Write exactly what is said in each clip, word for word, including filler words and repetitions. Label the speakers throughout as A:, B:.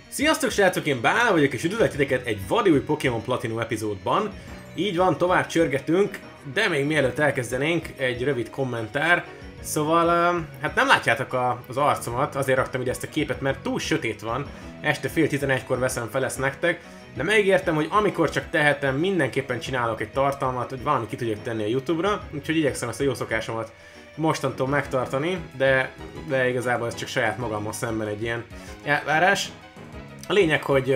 A: Sziasztok srácok, én Bála vagyok, és üdvözlök titeket egy vadi új Pokémon Platinum epizódban. Így van, tovább csörgetünk, de még mielőtt elkezdenénk, egy rövid kommentár. Szóval, hát nem látjátok a, az arcomat, azért raktam ide ezt a képet, mert túl sötét van. Este fél tizenegykor veszem fel ezt nektek, de megígértem, hogy amikor csak tehetem, mindenképpen csinálok egy tartalmat, hogy valami ki tudjak tenni a YouTube-ra, úgyhogy igyekszem ezt a jó szokásomat mostantól megtartani, de, de igazából ez csak saját magammal szemben egy ilyen elvárás. A lényeg, hogy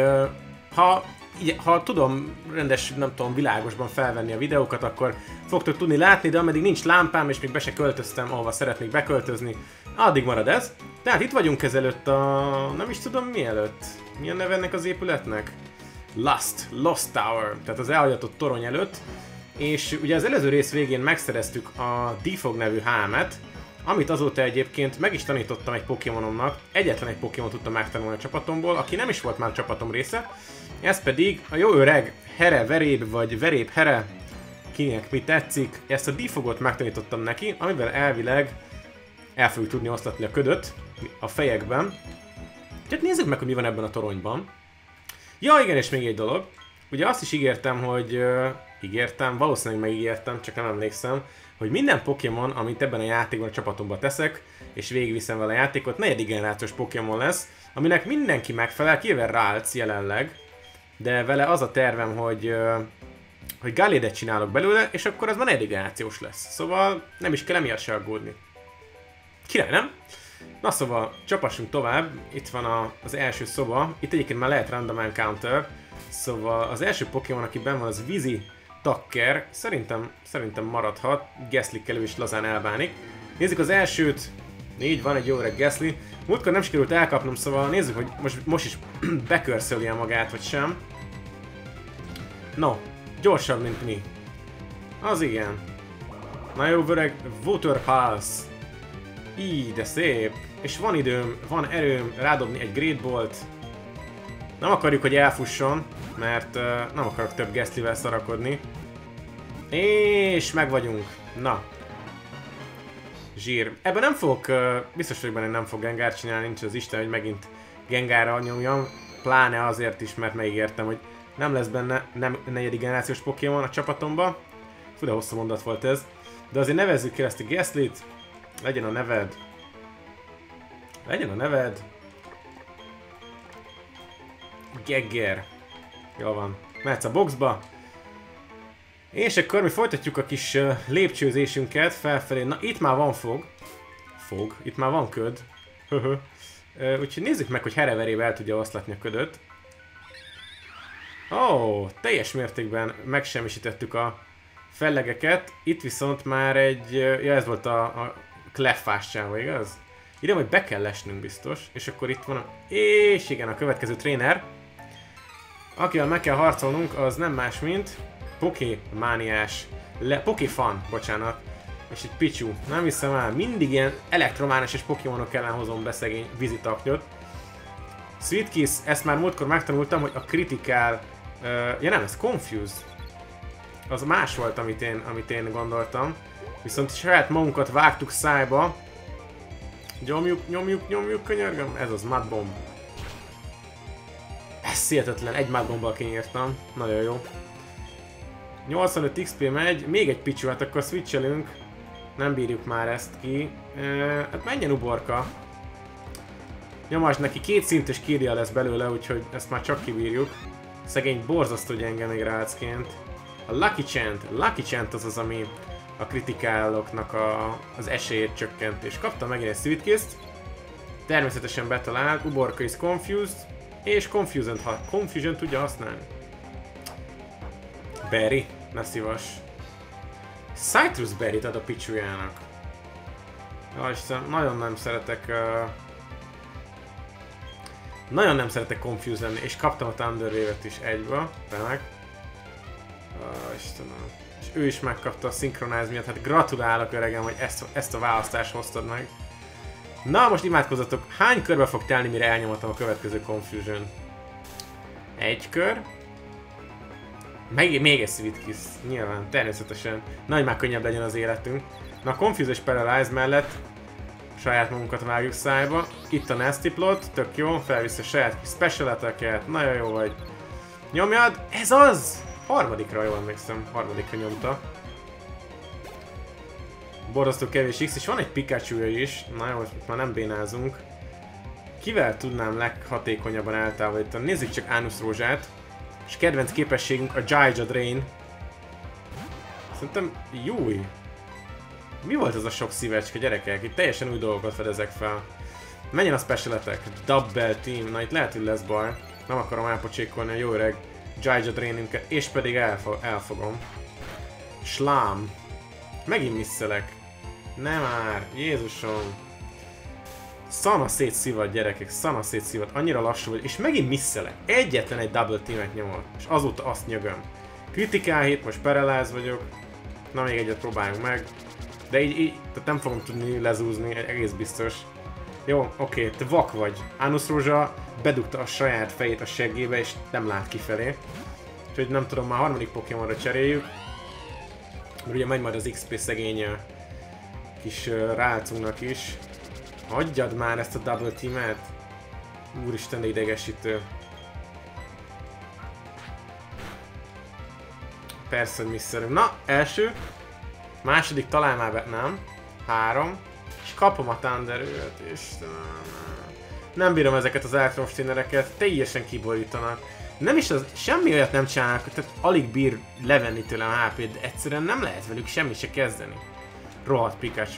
A: ha, ha tudom rendes, nem tudom, világosban felvenni a videókat, akkor fogtok tudni látni, de ameddig nincs lámpám, és még be se költöztem, ahova szeretnék beköltözni, addig marad ez. Tehát itt vagyunk ezelőtt a... nem is tudom mi előtt. Mi a neve ennek az épületnek? Lust, Lost Tower, tehát az elhagyatott torony előtt. És ugye az előző rész végén megszereztük a Defog nevű hámet, amit azóta egyébként meg is tanítottam egy Pokémonomnak, egyetlen egy Pokémon tudtam megtanulni a csapatomból, aki nem is volt már a csapatom része, ez pedig a jó öreg Here Veréb, vagy Veréb Here, kinek mi tetszik, ezt a Defogot megtanítottam neki, amivel elvileg el fogjuk tudni oszlatni a ködöt a fejekben. Tehát nézzük meg, hogy mi van ebben a toronyban. Ja igen, és még egy dolog, ugye azt is ígértem, hogy... Uh, ígértem, valószínűleg megígértem, csak nem emlékszem, hogy minden Pokémon, amit ebben a játékban a csapatomba teszek, és végigviszem vele a játékot, negyedik generációs Pokémon lesz, aminek mindenki megfelel, kivéve Ralts jelenleg, de vele az a tervem, hogy, hogy Galédet csinálok belőle, és akkor az már negyedik generációs lesz. Szóval nem is kell emiatt se aggódni. Király, nem? Na szóval, csapassunk tovább, itt van a, az első szoba, itt egyébként már lehet random encounter, szóval az első Pokémon, aki benn van, az Vizi Takker, szerintem, szerintem maradhat, Gastly-kkel ő is lazán elbánik. Nézzük az elsőt, így van, egy jó öreg Gastly. Múltkor nem sikerült elkapnom, szóval nézzük, hogy most, most is bekörszöli magát, vagy sem. No, gyorsabb, mint mi. Az igen. Na jó öreg, Water Pulse. Így, de szép. És van időm, van erőm rádobni egy Great Bolt. Nem akarjuk, hogy elfusson, mert uh, nem akarok több Gastlyvel szarakodni. És meg vagyunk. Na. Zsír. Ebben nem fogok, uh, biztos vagyok benne, nem fog Gengar csinálni, nincs az Isten, hogy megint Gengarra nyomjam. Pláne azért is, mert megígértem, hogy nem lesz benne nem negyedik generációs Pokémon a csapatomba. Fú, de hosszú mondat volt ez. De azért nevezzük ki ezt a Gastlyt. Legyen a neved. Legyen a neved. Gegger. Jól van. Mehetsz a boxba. És akkor mi folytatjuk a kis uh, lépcsőzésünket felfelé. Na itt már van fog. Fog. Itt már van köd. uh, úgyhogy nézzük meg, hogy Here Veréb el tudja oszlatni a ködöt. Ó, oh, teljes mértékben megsemmisítettük a fellegeket. Itt viszont már egy... Uh, ja, ez volt a, a Cleffás csáva, igaz? Ide majd be kell lesnünk biztos. És akkor itt van a... És igen, a következő tréner. Akivel meg kell harcolnunk, az nem más, mint Pokémániás, le, Pokéfan, bocsánat, és egy Pichu. Nem hiszem el, mindig ilyen elektromágneses Pokémonok ellen hozom be szegény Vizitaknyot. Sweet Kiss, ezt már múltkor megtanultam, hogy a Critical, uh, ja nem, ez Confuse. Az más volt, amit én, amit én gondoltam. Viszont saját magunkat vágtuk szájba. Nyomjuk, nyomjuk, nyomjuk, könyörgöm, ez az Mud Bomb. Ez hihetetlen, egy Mudbombbal kinyírtam. Nagyon jó. nyolcvanöt iksz pé megy, még egy Pichu, hát akkor switchelünk. Nem bírjuk már ezt ki. E, hát menjen uborka. Nyomasd neki, két szintes Kirlia lesz belőle, úgyhogy ezt már csak kibírjuk. Szegény borzasztó gyenge még rácként. A Lucky Chant. Lucky Chant az az, ami a kritikáloknak a, az esélyét csökkent. És kaptam megint egy Sweet Kiss-t. Természetesen betalált, uborka is Confused. És Confusion, ha Confusion tudja használni. Berry, ne szívas. Citrus Berry-t ad a Pichujának. Ja, Isten, nagyon nem szeretek... Uh... Nagyon nem szeretek Confuse lenni, és kaptam a Thunder Wave-et is egybe. Remek. Uh, Istenem. És ő is megkapta a Synchronize miatt, hát gratulálok öregem, hogy ezt, ezt a választást hoztad meg. Na, most imádkozzatok, hány körbe fog telni, mire elnyomhatom a következő Confusion? Egy kör. Meg, még egy Sweet Kiss, nyilván, természetesen. Nagy már könnyebb legyen az életünk. Na, a Confuse és Paralyze mellett Saját magunkat vágjuk szájba. Itt a Nasty Plot, tök jó, felvisz a saját kis special attack-et, nagyon jó vagy. Nyomjad, ez az! Harmadikra, jól emlékszem, harmadikra nyomta. Borzasztó kevés X, és van egy Pikachu-ja is, na jó, most már nem bénázunk. Kivel tudnám leghatékonyabban eltávolítani? Nézzük csak Anus Rózsát. És kedvenc képességünk a Jaija Drain. Szerintem júj. Mi volt az a sok szívecske, gyerekek? Itt teljesen új dolgokat fedezek fel. Menjen a special attack. Double team. Na itt lehet, hogy lesz baj. Nem akarom elpocsékolni a jó öreg Jaija Drainünket, és pedig elfo elfogom. Slám. Megint misszelek. Nem már. Jézusom. Szana szétszívad, gyerekek. Szana szétszívad. Annyira lassú vagy. És megint misszelek. Egyetlen egy double teamet nyomott. És azóta azt nyögöm. Kritikál hét, most paralyze vagyok. Na még egyet próbáljunk meg. De így, így tehát nem fogom tudni lezúzni, egész biztos. Jó, oké, te vak vagy. Anus Rózsa bedugta a saját fejét a seggébe, és nem lát kifelé. Úgyhogy nem tudom, már harmadik Pokémonra cseréljük. Mert ugye megy majd az iksz pé szegény kis uh, rálcunknak is. Hagyjad már ezt a double teamet! Úristen, de idegesítő. Persze, hogy misszerünk. Na, első. Második talán már nem. Három. És kapom a Thunderőt, Istenem. Nem bírom ezeket az elektromos trénereket, teljesen kiborítanak. Nem is az, semmi olyat nem csinálnak, tehát alig bír levenni tőlem há pét, de egyszerűen nem lehet velük semmi se kezdeni. Rohadt Pikachu.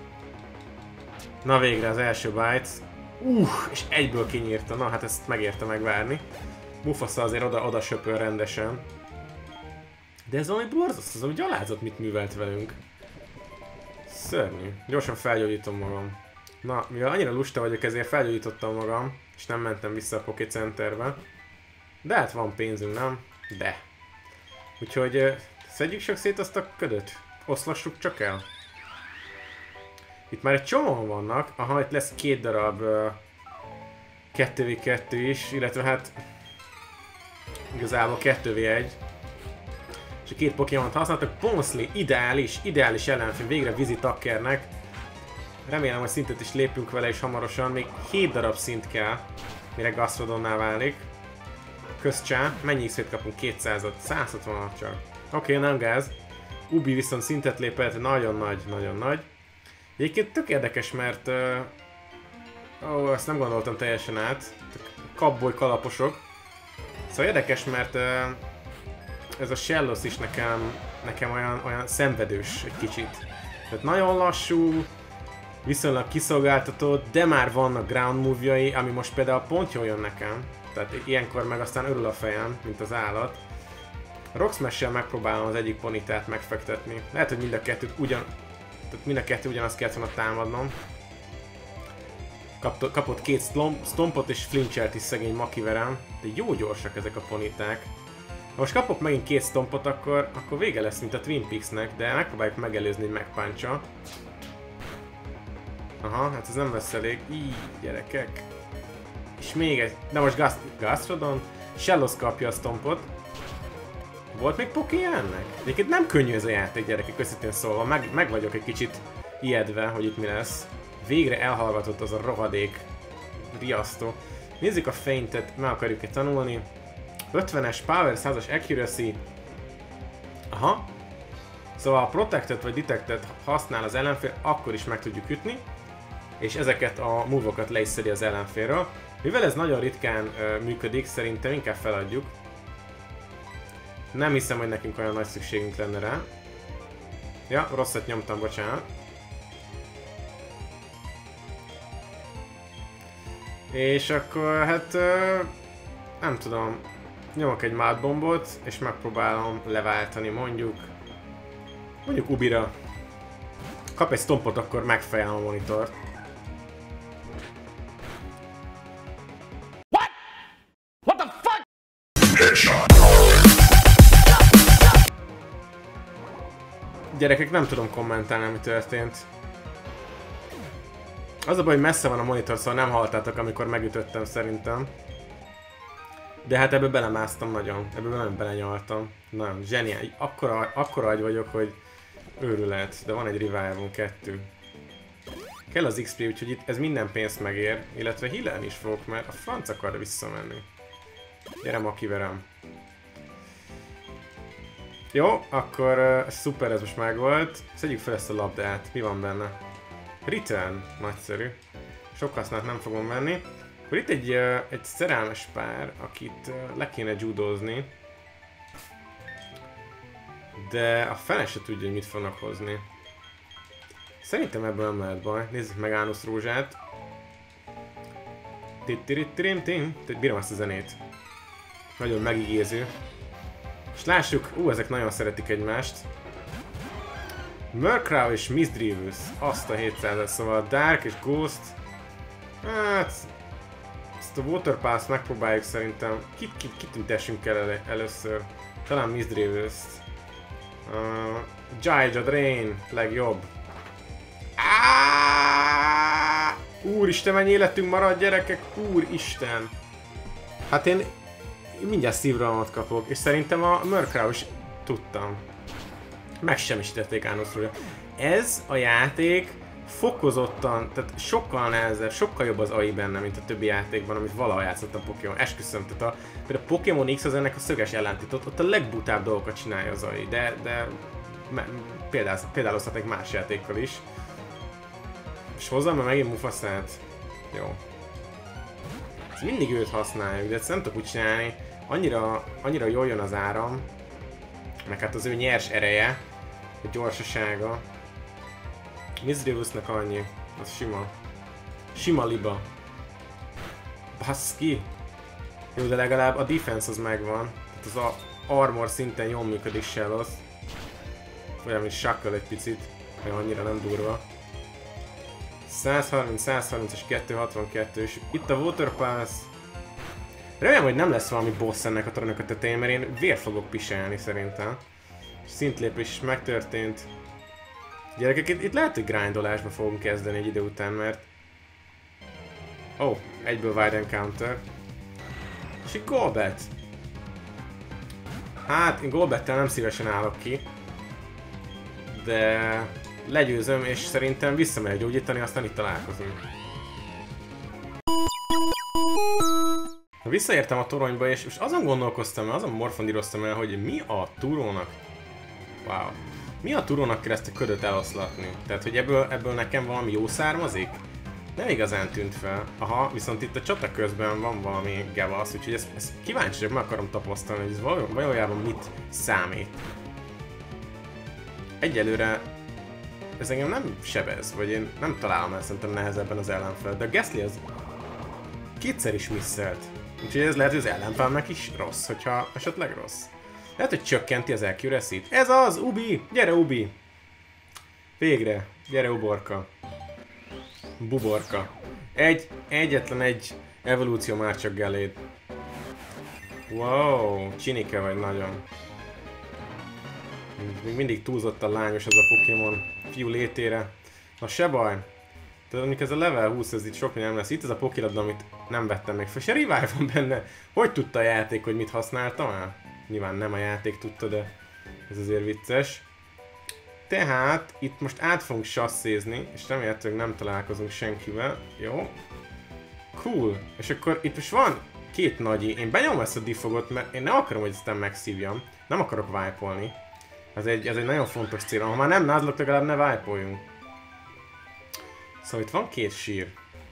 A: Na végre az első bite. Uh, és egyből kinyírta, na hát ezt megérte megvárni. Mufasa azért oda, oda söpöl rendesen. De ez valami borzasztó, az, ami gyalázat mit művelt velünk. Szörnyű. Gyorsan felgyógyítom magam. Na, mivel annyira lusta vagyok, ezért felgyógyítottam magam, és nem mentem vissza a Poké Centerbe. De hát van pénzünk, nem? De. Úgyhogy uh, szedjük csak szét azt a ködöt. Oszlassuk csak el. Itt már egy csomóan vannak. Aha, itt lesz két darab uh, kettő vé kettő is, illetve hát igazából kettő vé egy. És a két Pokémont használtak. Ponsli, ideális, ideális ellenfél végre Vízi Takkernek. Remélem, hogy szintet is lépünk vele is hamarosan. Még hét darab szint kell, mire Gastrodonnál válik. Közcsá, mennyi X P-t kapunk? kétszázat, száz hatvanat csak. Oké, okay, nem gáz. Ubi viszont szintet lépett, nagyon nagy, nagyon nagy. Egyébként tök érdekes, mert... Uh, ó, ezt nem gondoltam teljesen át. Kapboly kalaposok. Szóval érdekes, mert uh, ez a Shellos is nekem, nekem olyan, olyan szenvedős egy kicsit. Tehát nagyon lassú, viszonylag kiszolgáltatott, de már vannak ground move-jai, ami most például pont jól jön nekem. Tehát ilyenkor meg aztán örül a fejem, mint az állat. Rock Smash-sel megpróbálom az egyik ponitát megfektetni. Lehet, hogy mind a kettőt ugyan... Tehát mind a kettő ugyanazt kellett volna támadnom. Kap, kapott két stompot és flinchelt is szegény Makiverem. De jó gyorsak ezek a poniták. Ha most kapok megint két stompot, akkor, akkor vége lesz, mint a Twin Peaks-nek, de megpróbáljuk megelőzni, hogy megpáncsa. Aha, hát ez nem vesz elég. Így, gyerekek. És még egy... De most Gast Gastrodon. Shellos kapja a stompot. Volt még Poké ennek? Egyébként nem könnyű ez a játék, gyerekek, őszintén szólva. Meg, meg vagyok egy kicsit ijedve, hogy itt mi lesz. Végre elhallgatott az a rohadék riasztó. Nézzük a feintet, meg akarjuk-e tanulni. ötvenes Power, százas Accuracy. Aha. Szóval ha Protected vagy Detected használ az ellenfél, akkor is meg tudjuk ütni. És ezeket a move-okat le is szedi az ellenfélről. Mivel ez nagyon ritkán uh, működik, szerintem inkább feladjuk. Nem hiszem, hogy nekünk olyan nagy szükségünk lenne rá. Ja, rosszat nyomtam, bocsánat. És akkor hát... Uh, nem tudom. Nyomok egy mádbombot, és megpróbálom leváltani mondjuk. Mondjuk Ubira. Kap egy stompot, akkor megfejelem a monitort.
B: What? What the fuck?
C: Headshot.
A: Gyerekek, nem tudom kommentálni, ami történt. Az a baj, hogy messze van a monitor, szóval nem hallottátok, amikor megütöttem szerintem. De hát ebbe belemásztam nagyon, ebbe nagyon belenyaltam. Nagyon zseniális. Akkora, akkora agy vagyok, hogy őrület. De van egy revive-on, kettő. Kell az iksz pé, úgyhogy itt ez minden pénzt megér, illetve healelni is fogok, mert a franc akar visszamenni. Gyere ma kiverem. Jó, akkor uh, szuper, ez most megvolt. Szedjük fel ezt a labdát. Mi van benne? Return. Nagyszerű. Sok hasznát nem fogom venni. Akkor itt egy, uh, egy szerelmes pár, akit uh, le kéne judozni. De a fene se tudja, hogy mit fognak hozni. Szerintem ebből nem lehet baj. Nézzük meg Ánusz rózsát. Tittirittiritim. Bírom azt a zenét. Nagyon megígéző. És lássuk, ú, ezek nagyon szeretik egymást. Murkrow és Misdreavus, azt a hétszázas, szóval Dark és Ghost. Hát... Ezt a Water Pass megpróbáljuk szerintem. Kit, kit, kit tüntessünk el, el először? Talán Misdreavus-t. Uh, Gyahja Drain, legjobb. Aaaaaaah! Úristen, mennyi életünk marad, gyerekek! Úristen! Hát én... mindjárt szívrohamot kapok, és szerintem a Murkrow is tudtam. Megsemmisítették Ánuszról. Ez a játék fokozottan, tehát sokkal nehezebb, sokkal jobb az á i benne, mint a többi játékban, amit valaha játszottam Pokémon. Esküszöm, tehát a, például a Pokémon X az ennek a szöges ellentétot, ott a legbutább dolgokat csinálja az á i, de, de például, példálozhatnék más játékkal is. És hozzám már megint Mufasát. Jó. Ez mindig őt használjuk, de ezt nem tudok úgy csinálni. Annyira, annyira jól jön az áram, meg hát az ő nyers ereje, a gyorsasága. Misdreavusnak annyi, az sima. Sima liba. Baszki! Jó, de legalább a defense az megvan. Tehát az a armor szinten jól működik Shellos. Olyan, mint Shackle egy picit, mert annyira nem durva. száz harminc, száz harminc és kétszázhatvankettő, és itt a Water Pass. Remélem, hogy nem lesz valami boss ennek a toronynak a tetején, mert én vér fogok piselni szerintem. Szintlépés is megtörtént. Gyerekek, itt, itt lehet, hogy grindolásba fogunk kezdeni egy idő után, mert... Ó, oh, egyből wide encounter. És egy Golbat. Hát, én Golbattel nem szívesen állok ki. De... legyőzöm, és szerintem visszamegy gyógyítani, aztán itt találkozunk. Visszaértem a toronyba, és most azon gondolkoztam, azon morfondíroztam el, hogy mi a túrónak... Wow. Mi a túrónak kell ezt a ködöt eloszlatni? Tehát, hogy ebből, ebből nekem valami jó származik? Nem igazán tűnt fel. Aha, viszont itt a csata közben van valami gevasz, úgyhogy ezt, ezt kíváncsi, hogy meg akarom tapasztalni, hogy ez valójában mit számít. Egyelőre ez engem nem sebez, vagy én nem találom el szerintem nehezebben az ellenfel, de a Gastly az kétszer is misszelt. Úgyhogy ez lehet, hogy az ellenfelnek is rossz, hogyha esetleg rossz. Lehet, hogy csökkenti az accuracy-t. Ez az! Ubi! Gyere, Ubi! Végre! Gyere, Uborka! Buborka. Egy, egyetlen egy evolúció már csak Galéd. Wow! Csinike vagy nagyon. Még mindig túlzottan lányos az a Pokémon fiú létére. Na se baj. Tehát mondjuk ez a level húsz, ez itt sok nem lesz. Itt ez a Pokélabda, amit nem vettem még fel. Se revive van benne. Hogy tudta a játék, hogy mit használtam el? Nyilván nem a játék tudta, de ez azért vicces. Tehát itt most át fogunk sasszézni, és remélhetőleg nem találkozunk senkivel. Jó. Cool. És akkor itt most van két nagyi. Én benyomom ezt a diffogot, mert én nem akarom, hogy aztán megszívjam. Nem akarok wipe-olni. Ez egy, ez egy nagyon fontos cél. Ha már nem názlok, legalább ne wipe-oljunk. Szóval itt van két sír.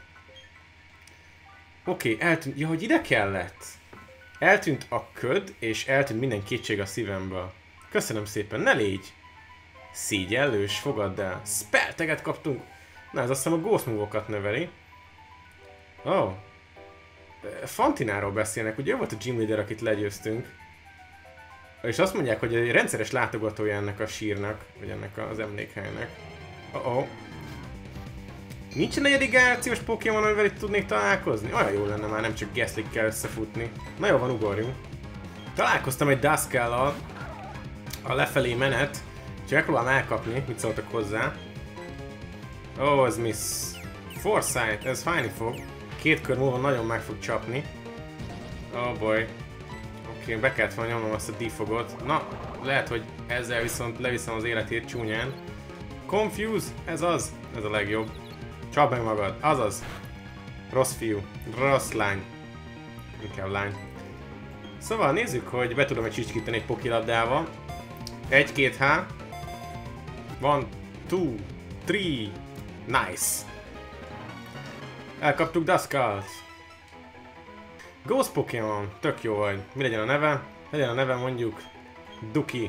A: Oké, okay, eltűnt. Ja, hogy ide kellett. Eltűnt a köd, és eltűnt minden kétség a szívemből. Köszönöm szépen, ne légy! Szégyellős, fogadd el. Spellteget kaptunk! Na, ez azt hiszem a Ghost Move-okat növeli. Ó. Oh. Fantináról beszélnek, ugye ő volt a gym leader, akit legyőztünk. És azt mondják, hogy egy rendszeres látogatója ennek a sírnak, vagy ennek az emlékhelynek. Oh oh. Nincs negyedik generációs Pokémon, amivel itt tudnék találkozni? Olyan jó lenne már, nem csak Gastly-kkel összefutni. Na jó van, ugorjunk. Találkoztam egy Duskull-al a lefelé menet, csak megpróbálom elkapni, mit szóltak hozzá. Ó, oh, ez miss. Foresight, ez fájni fog. Két kör múlva nagyon meg fog csapni. Oh boy. Oké, okay, be kellett volna nyomnom azt a defogot. Na, lehet, hogy ezzel viszont leviszem az életét csúnyán. Confuse, ez az, ez a legjobb. Csapd meg magad, azaz. Rossz fiú, rossz lány. Inkább lány. Szóval nézzük, hogy be tudom-e csicskítani egy pokilabdával. Egy, két, há. One, two, three. Nice. Elkaptuk Duscult. Ghost Pokémon, tök jó vagy. Mi legyen a neve? Legyen a neve mondjuk Duki.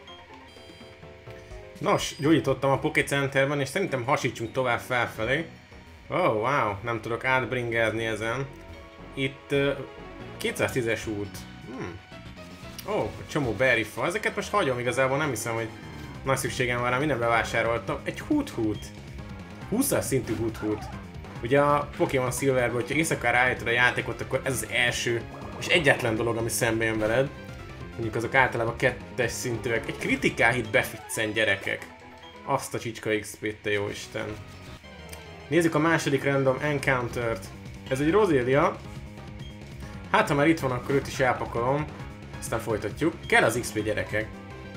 A: Nos, gyógyítottam a Poké Centerben, és szerintem hasítsunk tovább felfelé. Oh, wow, nem tudok átbringezni ezen. Itt uh, kétszáztízes út. Hmm. Oh, csomó berryfa. Ezeket most hagyom, igazából nem hiszem, hogy nagy szükségem van rá, minden bevásároltam. Egy hút-hút. húszas szintű hút-hút. Ugye a Pokémon Silverben, hogyha éjszaka rájötted a játékot, akkor ez az első és egyetlen dolog, ami szembe jön veled. Mondjuk azok általában kettes szintűek. Egy kritikál hit beficcen, gyerekek. Azt a csicska iksz pét, te jó Isten. Nézzük a második random encounter-t. Ez egy Roselia. Hát ha már itt van, akkor őt is elpakolom. Aztán folytatjuk. Kell az iksz pé, gyerekek.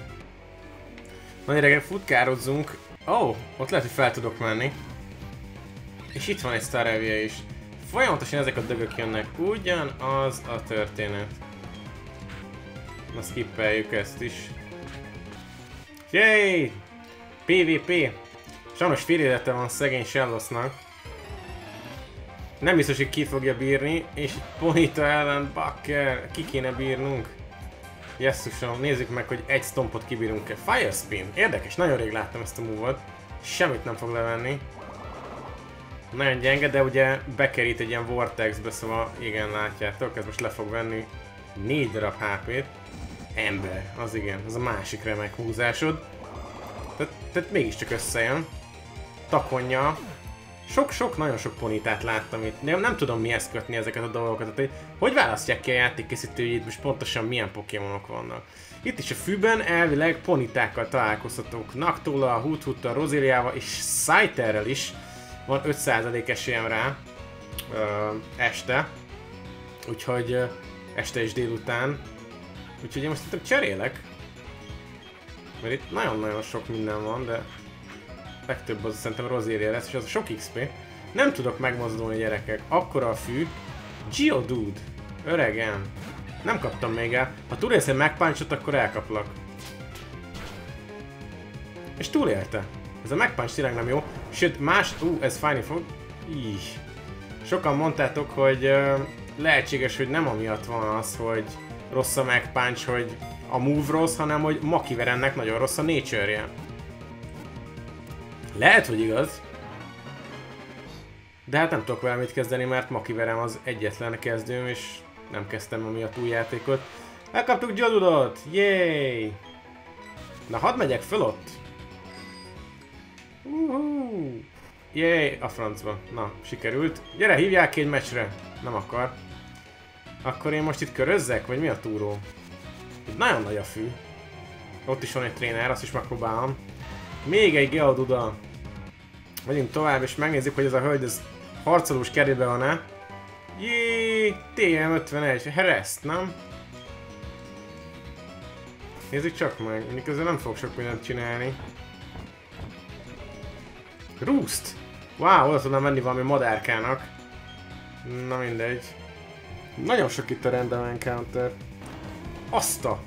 A: Na gyerekek, futkározzunk. Ó, oh, ott lehet, hogy fel tudok menni. És itt van egy Staravia is. Folyamatosan ezek a dögök jönnek. Ugyanaz a történet. Na skippeljük ezt is. Yay! pé vé pé! Sajnos fél élete van szegény Shellosnak. Nem biztos, hogy ki fogja bírni, és Ponyta ellen Bakker ki kéne bírnunk. Jesszusom, nézzük meg, hogy egy stompot kibírunk-e. Fire Spin! Érdekes, nagyon rég láttam ezt a move-ot. Semmit nem fog levenni. Nagyon gyenge, de ugye bekerít egy ilyen vortexbe, szóval igen, látjátok, ez most le fog venni négy darab há pét. Ember, az igen, az a másik remek húzásod. Tehát, tehát mégiscsak összejön. Takonja. Sok-sok, nagyon sok ponitát láttam itt. Nem, nem tudom mihez kötni ezeket a dolgokat. Tehát, hogy választják ki a játékkészítőjét, most pontosan milyen Pokémonok vannak. Itt is a fűben elvileg ponitákkal találkozhatók. Noctowl, Hoothoottal, Roseliával és Scytherrel is. Van öt százalék esélyem rá ö, este. Úgyhogy ö, este és délután. Úgyhogy én most itt cserélek. Mert itt nagyon-nagyon sok minden van, de legtöbb az szerintem Roselia lesz, és az a sok iksz pé. Nem tudok megmozdulni, gyerekek. Akkora a fű. Geodude. Öregem. Nem kaptam még el. Ha túlélsz egy megpunchot, akkor elkaplak. És túlélte. Ez a megpunch tényleg nem jó. Sőt, más... Ú, uh, ez fájni fog. Így. Sokan mondtátok, hogy uh, lehetséges, hogy nem amiatt van az, hogy rossz a megpunch, hogy a move rossz, hanem hogy Makiverennek nagyon rossz a nature-je. Lehet, hogy igaz. De hát nem tudok vele mit kezdeni, mert Makiverem az egyetlen kezdőm, és nem kezdtem amiatt új játékot. Elkaptuk Geodudot! Yay! Na, hadd megyek föl ott! Uhú. Yay! A francba. Na, sikerült. Gyere, hívják ki egy meccsre! Nem akar. Akkor én most itt körözzek? Vagy mi a túró? Itt nagyon nagy a fű. Ott is van egy tréner, azt is megpróbálom. Még egy Geoduda. Megyünk tovább, és megnézzük, hogy ez a hölgy ez harcolós kerében van-e. Jé, té em ötvenegy, Hereszt, nem? Nézzük csak meg, mondjuk ezzel nem fog sok mindent csinálni. Roost! Wow, oda tudnám venni valami madárkának. Na mindegy. Nagyon sok itt a random encounter. Azt a...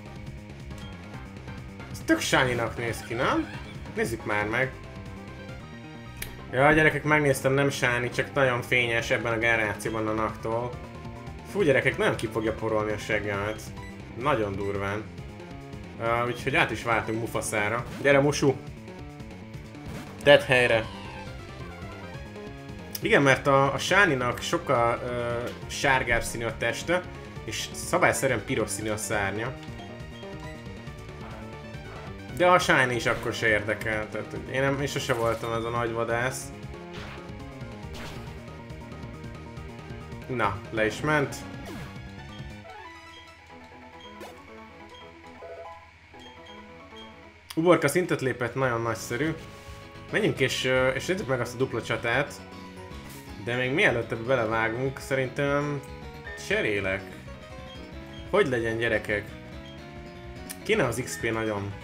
A: Ez tök shiny-nak néz ki, nem? Nézzük már meg. Ja, gyerekek, megnéztem, nem shiny, csak nagyon fényes ebben a generációban a Noctowl. Fú, gyerekek, nagyon ki fogja porolni a seggemet. Nagyon durván. Uh, úgyhogy át is váltunk Mufaszára. Gyere, Mushu! Tedd helyre! Igen, mert a, a shiny-nak sokkal uh, sárgább színű a teste, és szabályszerűen piros színű a szárnya. De a shiny is akkor se érdekel, tehát én nem, én sose voltam ez a nagy vadász. Na, le is ment. Uborka szintet lépett, nagyon nagyszerű. Menjünk és, és nézzük meg azt a dupla csatát. De még mielőtt ebbe belevágunk, szerintem cserélek. Hogy legyen, gyerekek? Kéne az iksz pé nagyon.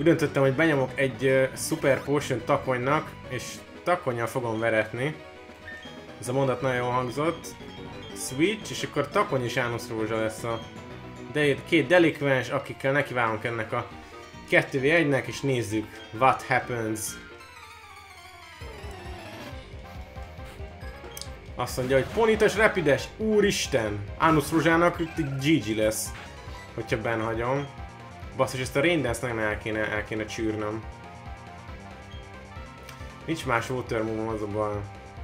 A: Úgy döntöttem, hogy benyomok egy uh, Super Potion takonynak, és takonnyal fogom veretni. Ez a mondat nagyon jól hangzott. Switch, és akkor takony és János Rózsa lesz a de két delikvens, akikkel nekiválunk ennek a kettő vé egynek, és nézzük, what happens. Azt mondja, hogy ponitos, rapides, úristen! Anus Rózsának gé gé lesz, hogyha benhagyom. Basszus, ezt a Rain Dance-nek el kéne, el kéne csűrnöm. Nincs más water move, az a baj.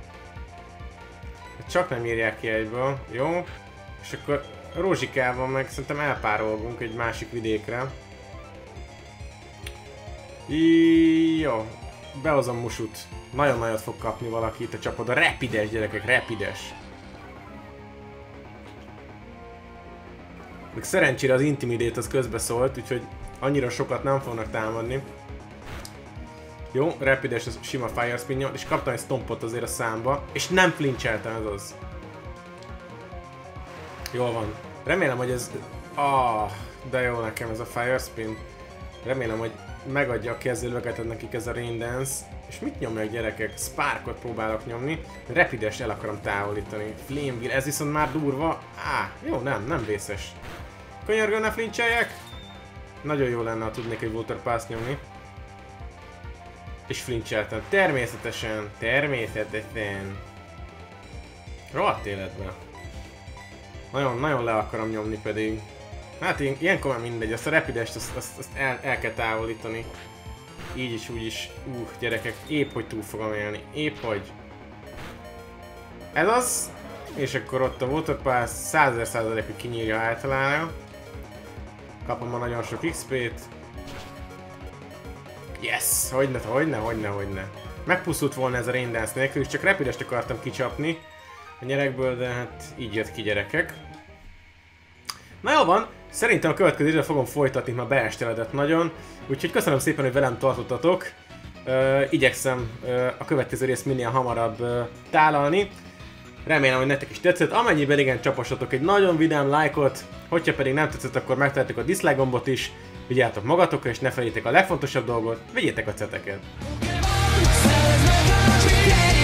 A: Csak nem írják ki egyből, jó? És akkor Rózsikával meg szerintem elpárolgunk egy másik vidékre. Jó, behozom Musut. Nagyon nagyot fog kapni valaki itt a csapod. A rapides gyerekek, rapides. Még szerencsére az Intimidate az közbeszólt, úgyhogy annyira sokat nem fognak támadni. Jó, rapides, az sima fire spin-nyom, és kaptam egy stompot azért a számba, és nem flincheltem, ez az. Jól van. Remélem, hogy ez... Ah, de jó nekem ez a fire spin. Remélem, hogy megadja a kezdőlöketet nekik ez a Rain Dance. És mit nyomják gyerekek? Sparkot próbálok nyomni. Rapides el akarom távolítani. Flame Wheel, ez viszont már durva. Á, jó, nem, nem vészes. Könyörgön, ne flincseljek! Nagyon jó lenne, ha tudnék egy Water Pass nyomni. És flincseltem. Természetesen, természetesen. Rohadt életben. Nagyon, nagyon le akarom nyomni pedig. Hát én, ilyenkor már mindegy, azt a rapidest azt, azt, azt el, el kell távolítani. Így is, úgy is. Uh, gyerekek, épp hogy túl fogom élni. Épp hogy. Ez az. És akkor ott a Water Pass százezer százalék, hogy kinyírja általában. Kapom ma nagyon sok iksz pét. Yes! Hogyne, hogyne, hogyne, hogyne. Megpusztult volna ez a Rain Dance nélkül, és csak rapidest akartam kicsapni a nyerekből, de hát így jött ki gyerekek. Na jó van, szerintem a következő időben fogom folytatni, már beesteledett nagyon. Úgyhogy köszönöm szépen, hogy velem tartottatok. Uh, igyekszem uh, a következő részt minél hamarabb uh, tálalni. Remélem, hogy nektek is tetszett. Amennyiben igen, csapassatok egy nagyon vidám lájkot. Hogyha pedig nem tetszett, akkor megtehetek a dislike gombot is. Vigyázzatok magatokra, és ne felejtétek a legfontosabb dolgot, vigyétek a ceteket!